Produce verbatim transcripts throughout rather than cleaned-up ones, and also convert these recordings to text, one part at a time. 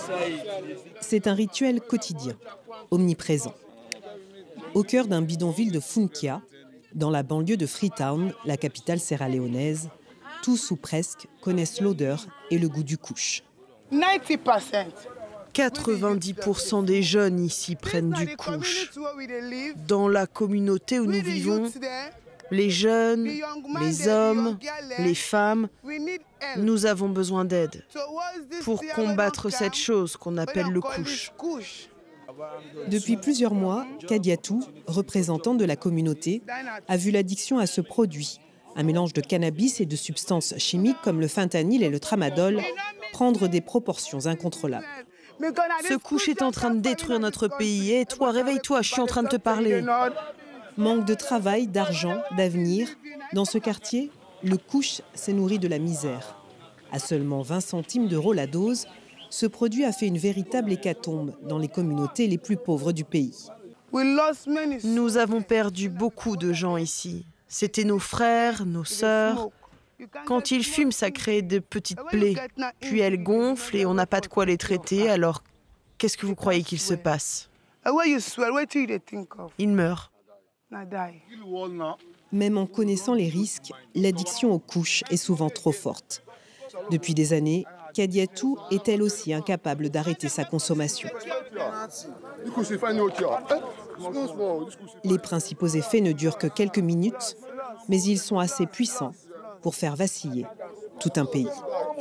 C'est un rituel quotidien, omniprésent. Au cœur d'un bidonville de Funkia, dans la banlieue de Freetown, la capitale sierra-léonaise, tous ou presque connaissent l'odeur et le goût du couche. quatre-vingt-dix pour cent des jeunes ici prennent du couche. Dans la communauté où nous vivons, les jeunes, les hommes, les femmes, nous avons besoin d'aide pour combattre cette chose qu'on appelle le couche. Depuis plusieurs mois, Kadiatou, représentant de la communauté, a vu l'addiction à ce produit, un mélange de cannabis et de substances chimiques comme le fentanyl et le tramadol, prendre des proportions incontrôlables. Ce couche est en train de détruire notre pays. Et toi, réveille-toi, je suis en train de te parler. Manque de travail, d'argent, d'avenir. Dans ce quartier, le couche s'est nourri de la misère. À seulement vingt centimes d'euros la dose, ce produit a fait une véritable hécatombe dans les communautés les plus pauvres du pays. Nous avons perdu beaucoup de gens ici. C'étaient nos frères, nos sœurs. Quand ils fument, ça crée de petites plaies. Puis elles gonflent et on n'a pas de quoi les traiter. Alors, qu'est-ce que vous croyez qu'il se passe? Ils meurent. Même en connaissant les risques, l'addiction aux couches est souvent trop forte. Depuis des années, Kadiatou est elle aussi incapable d'arrêter sa consommation. Les principaux effets ne durent que quelques minutes, mais ils sont assez puissants pour faire vaciller tout un pays.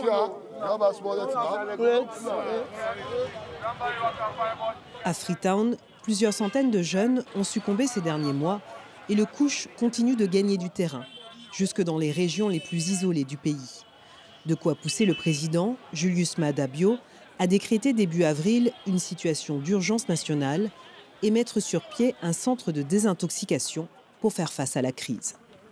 À Freetown, plusieurs centaines de jeunes ont succombé ces derniers mois et le couche continue de gagner du terrain, jusque dans les régions les plus isolées du pays. De quoi pousser le président, Julius Maada Bio, à décréter début avril une situation d'urgence nationale et mettre sur pied un centre de désintoxication pour faire face à la crise.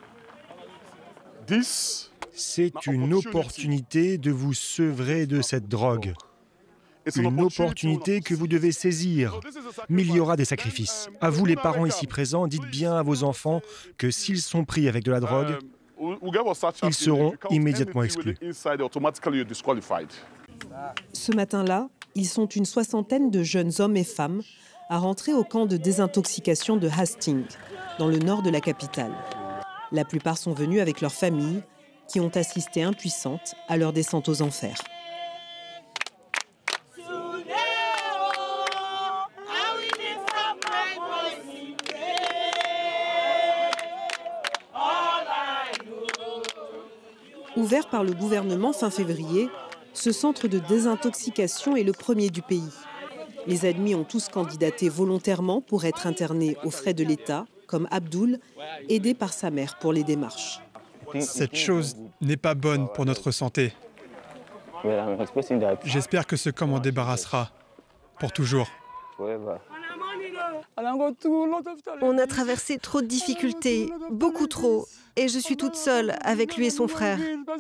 C'est une opportunité de vous sevrer de cette drogue. Une opportunité que vous devez saisir. Mais il y aura des sacrifices. À vous les parents ici présents, dites bien à vos enfants que s'ils sont pris avec de la drogue, ils seront immédiatement exclus. Ce matin-là, ils sont une soixantaine de jeunes hommes et femmes à rentrer au camp de désintoxication de Hastings, dans le nord de la capitale. La plupart sont venus avec leurs familles, qui ont assisté impuissantes à leur descente aux enfers. Ouvert par le gouvernement fin février, ce centre de désintoxication est le premier du pays. Les admis ont tous candidaté volontairement pour être internés aux frais de l'État, comme Abdul, aidé par sa mère pour les démarches. Cette chose n'est pas bonne pour notre santé. J'espère que ce camp m'en débarrassera pour toujours. On a traversé trop de difficultés, beaucoup trop, et je suis toute seule avec lui et son frère.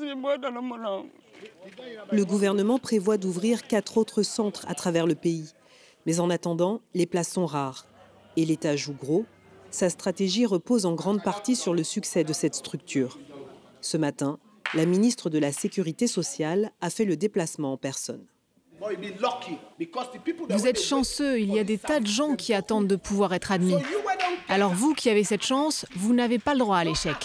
Le gouvernement prévoit d'ouvrir quatre autres centres à travers le pays. Mais en attendant, les places sont rares. Et l'État joue gros. Sa stratégie repose en grande partie sur le succès de cette structure. Ce matin, la ministre de la Sécurité sociale a fait le déplacement en personne. Vous êtes chanceux, il y a des tas de gens qui attendent de pouvoir être admis. Alors vous qui avez cette chance, vous n'avez pas le droit à l'échec.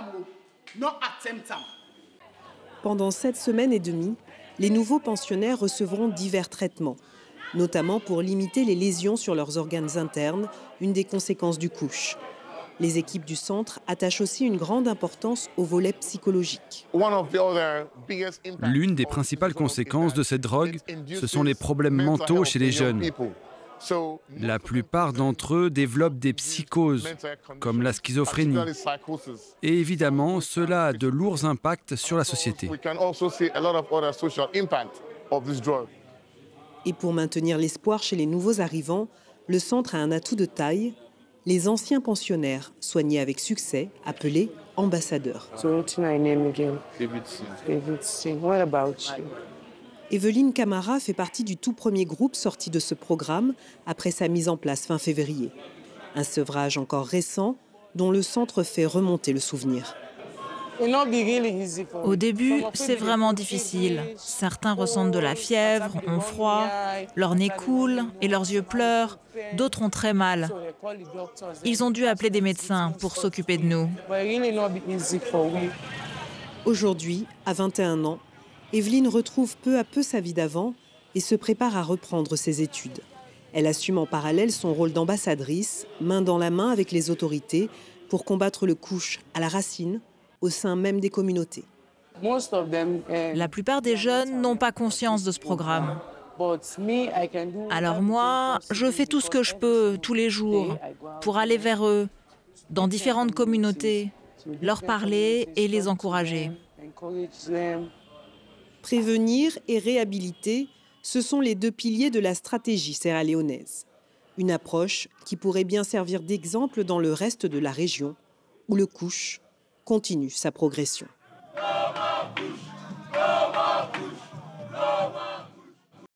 Pendant sept semaines et demie, les nouveaux pensionnaires recevront divers traitements, notamment pour limiter les lésions sur leurs organes internes, une des conséquences du couche. Les équipes du centre attachent aussi une grande importance au volet psychologique. L'une des principales conséquences de cette drogue, ce sont les problèmes mentaux chez les jeunes. La plupart d'entre eux développent des psychoses, comme la schizophrénie. Et évidemment, cela a de lourds impacts sur la société. Et pour maintenir l'espoir chez les nouveaux arrivants, le centre a un atout de taille. Les anciens pensionnaires, soignés avec succès, appelés ambassadeurs. Evelyne Camara fait partie du tout premier groupe sorti de ce programme après sa mise en place fin février. Un sevrage encore récent dont le centre fait remonter le souvenir. Au début, c'est vraiment difficile. Certains ressentent de la fièvre, ont froid, leur nez coule et leurs yeux pleurent. D'autres ont très mal. Ils ont dû appeler des médecins pour s'occuper de nous. Aujourd'hui, à vingt et un ans, Evelyne retrouve peu à peu sa vie d'avant et se prépare à reprendre ses études. Elle assume en parallèle son rôle d'ambassadrice, main dans la main avec les autorités, pour combattre le couche à la racine, au sein même des communautés. La plupart des jeunes n'ont pas conscience de ce programme. Alors moi, je fais tout ce que je peux tous les jours pour aller vers eux, dans différentes communautés, leur parler et les encourager. Prévenir et réhabiliter, ce sont les deux piliers de la stratégie sierra-léonaise. Une approche qui pourrait bien servir d'exemple dans le reste de la région, où le couche continue sa progression.